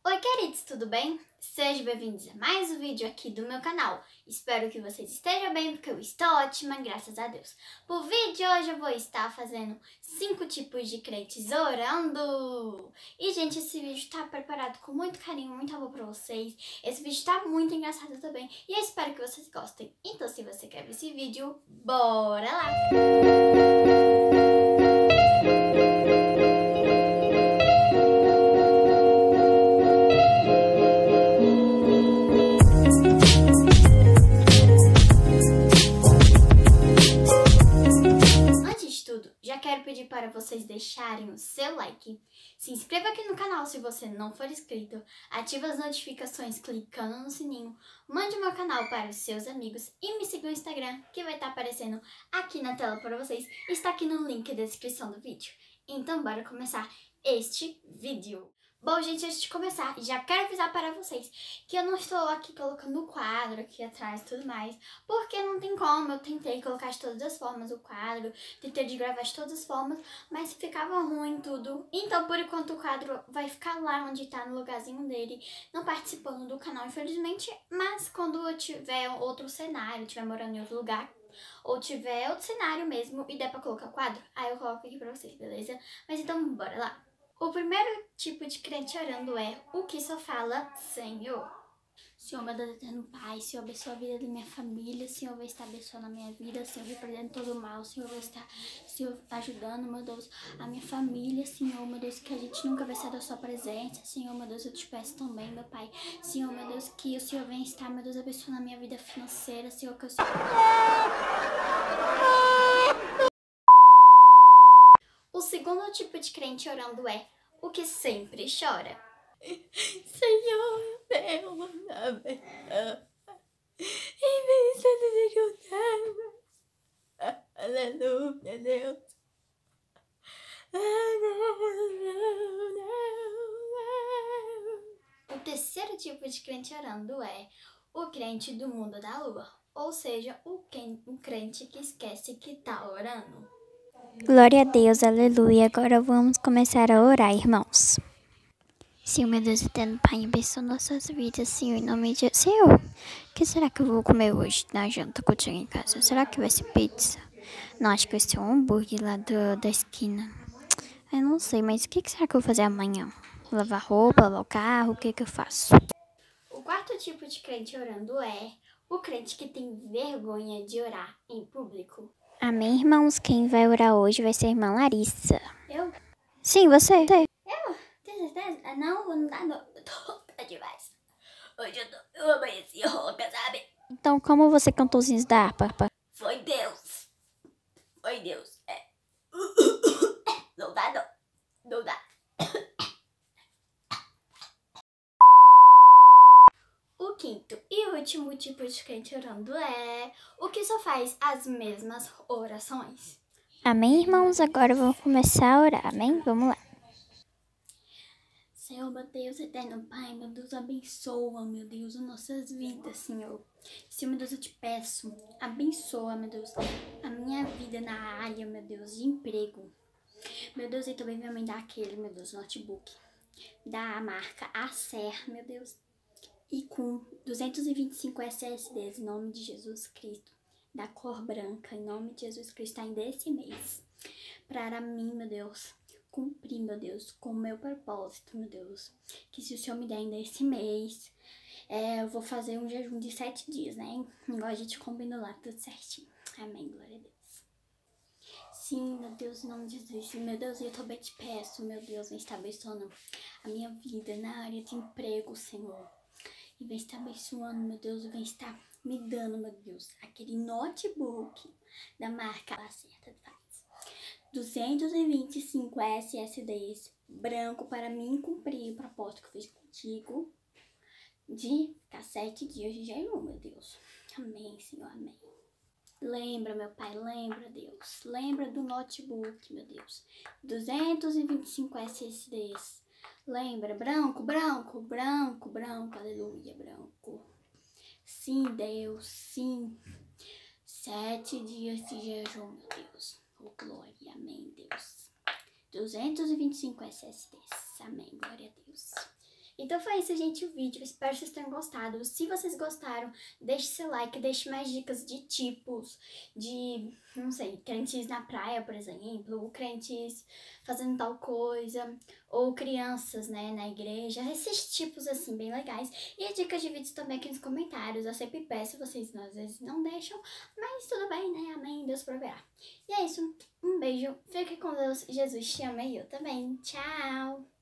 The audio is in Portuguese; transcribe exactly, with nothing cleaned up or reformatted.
Oi, queridos, tudo bem? Sejam bem-vindos a mais um vídeo aqui do meu canal. Espero que vocês estejam bem, porque eu estou ótima, graças a Deus. Pro vídeo de hoje eu vou estar fazendo cinco tipos de crentes orando. E, gente, esse vídeo está preparado com muito carinho, muito amor pra vocês. Esse vídeo está muito engraçado também e eu espero que vocês gostem. Então, se você quer ver esse vídeo, bora lá! Já quero pedir para vocês deixarem o seu like, se inscreva aqui no canal se você não for inscrito, ative as notificações clicando no sininho, mande o meu canal para os seus amigos e me siga no Instagram, que vai estar aparecendo aqui na tela para vocês e está aqui no link da descrição do vídeo. Então bora começar este vídeo. Bom, gente, antes de começar, já quero avisar para vocês que eu não estou aqui colocando o quadro aqui atrás e tudo mais, porque não tem como, eu tentei colocar de todas as formas o quadro, tentei de gravar de todas as formas, mas ficava ruim tudo. Então, por enquanto, o quadro vai ficar lá onde tá, no lugarzinho dele, não participando do canal, infelizmente, mas quando eu tiver outro cenário, tiver morando em outro lugar, ou tiver outro cenário mesmo e der pra colocar o quadro, aí eu coloco aqui pra vocês, beleza? Mas então, bora lá! O primeiro tipo de crente orando é o que só fala Senhor. Senhor, meu Deus eterno Pai, Senhor, abençoa a vida da minha família, Senhor, vai estar abençoando a minha vida, Senhor, repreendendo todo o mal, Senhor, vai estar, Senhor, ajudando, meu Deus, a minha família, Senhor, meu Deus, que a gente nunca vai sair da sua presença, Senhor, meu Deus, eu te peço também, meu Pai, Senhor, meu Deus, que o Senhor venha estar, meu Deus, abençoando a minha vida financeira, Senhor, que eu sou... O segundo tipo de crente orando é o que sempre chora. Senhor, meu nome é em vez de ajudar. Aleluia, Deus. O terceiro tipo de crente orando é o crente do mundo da lua, ou seja, o crente que esquece que tá orando. Glória a Deus, aleluia. Agora vamos começar a orar, irmãos. Senhor, meu Deus eterno Pai, abençoa nossas vidas, Senhor, em nome de... Senhor, o que será que eu vou comer hoje na janta que eu tinha em casa? Será que vai ser pizza? Não, acho que vai ser um hambúrguer lá do, da esquina. Eu não sei, mas o que será que eu vou fazer amanhã? Lavar roupa, lavar o carro, o que que eu faço? O quarto tipo de crente orando é o crente que tem vergonha de orar em público. Amém, irmãos. Quem vai orar hoje vai ser a irmã Larissa. Eu? Sim, você. Eu? Tem certeza? Ah, não, não dá não. Eu tô rouca demais. Hoje eu, tô, eu amanheci rouca, sabe? Então, como você cantou os hinos da harpa? Foi Deus. Foi Deus. É. Não dá não. Não dá. O quinto e último tipo de crente orando é o que só faz as mesmas orações. Amém, irmãos? Agora vamos começar a orar, amém? Vamos lá. Senhor, meu Deus, eterno Pai, meu Deus, abençoa, meu Deus, as nossas vidas, Senhor. Senhor, meu Deus, eu te peço, abençoa, meu Deus, a minha vida na área, meu Deus, de emprego. Meu Deus, e também vai me dar aquele, meu Deus, notebook da marca Acer, meu Deus. E com duzentos e vinte e cinco S S Ds, em nome de Jesus Cristo, da cor branca, em nome de Jesus Cristo, ainda esse mês. Para mim, meu Deus, cumprir, meu Deus, com o meu propósito, meu Deus. Que se o Senhor me der ainda esse mês, é, eu vou fazer um jejum de sete dias, né? Igual a gente combinou lá, tudo certinho. Amém, glória a Deus. Sim, meu Deus, em nome de Jesus. Meu Deus, eu também te peço, meu Deus, vem estar abençoando a minha vida na área de emprego, Senhor. E vem estar abençoando, meu Deus, e vem estar me dando, meu Deus, aquele notebook da marca Acerta duzentos e vinte e cinco S S Ds branco para mim cumprir o propósito que eu fiz contigo de ficar sete dias de jejum, meu Deus. Amém, Senhor, amém. Lembra, meu Pai, lembra, Deus. Lembra do notebook, meu Deus. duzentos e vinte e cinco S S Ds. Lembra, branco, branco, branco, branco, aleluia, branco. Sim, Deus, sim. Sete dias de jejum, meu Deus. Oh, glória, amém, Deus. duzentos e vinte e cinco S S Ds, amém, glória a Deus. Então foi isso, gente, o vídeo. Espero que vocês tenham gostado. Se vocês gostaram, deixe seu like, deixe mais dicas de tipos, de, não sei, crentes na praia, por exemplo, ou crentes fazendo tal coisa, ou crianças, né, na igreja. Esses tipos, assim, bem legais. E dicas de vídeos também aqui nos comentários. Eu sempre peço, vocês às vezes não deixam, mas tudo bem, né? Amém, Deus proverá. E é isso. Um beijo. Fique com Deus. Jesus te ama e eu também. Tchau!